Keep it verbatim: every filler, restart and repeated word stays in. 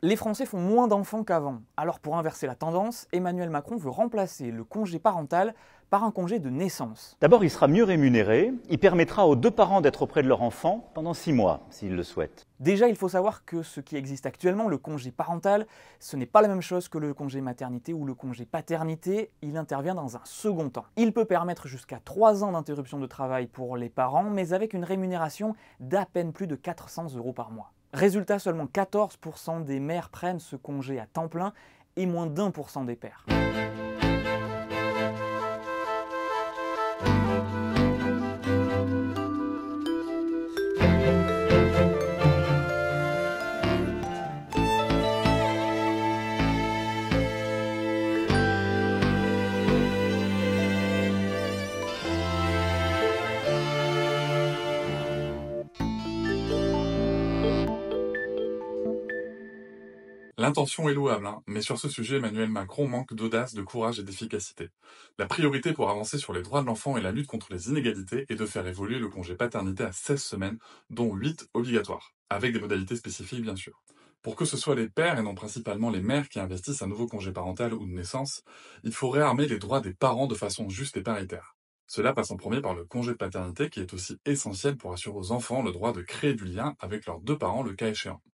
Les Français font moins d'enfants qu'avant, alors pour inverser la tendance, Emmanuel Macron veut remplacer le congé parental par un congé de naissance. D'abord, il sera mieux rémunéré, il permettra aux deux parents d'être auprès de leur enfant pendant six mois, s'ils le souhaitent. Déjà, il faut savoir que ce qui existe actuellement, le congé parental, ce n'est pas la même chose que le congé maternité ou le congé paternité, il intervient dans un second temps. Il peut permettre jusqu'à trois ans d'interruption de travail pour les parents, mais avec une rémunération d'à peine plus de quatre cents euros par mois. Résultat, seulement quatorze pour cent des mères prennent ce congé à temps plein et moins d'un pour cent des pères. L'intention est louable, hein, mais sur ce sujet, Emmanuel Macron manque d'audace, de courage et d'efficacité. La priorité pour avancer sur les droits de l'enfant et la lutte contre les inégalités est de faire évoluer le congé paternité à seize semaines, dont huit obligatoires, avec des modalités spécifiques bien sûr. Pour que ce soit les pères et non principalement les mères qui investissent un nouveau congé parental ou de naissance, il faut réarmer les droits des parents de façon juste et paritaire. Cela passe en premier par le congé de paternité qui est aussi essentiel pour assurer aux enfants le droit de créer du lien avec leurs deux parents le cas échéant.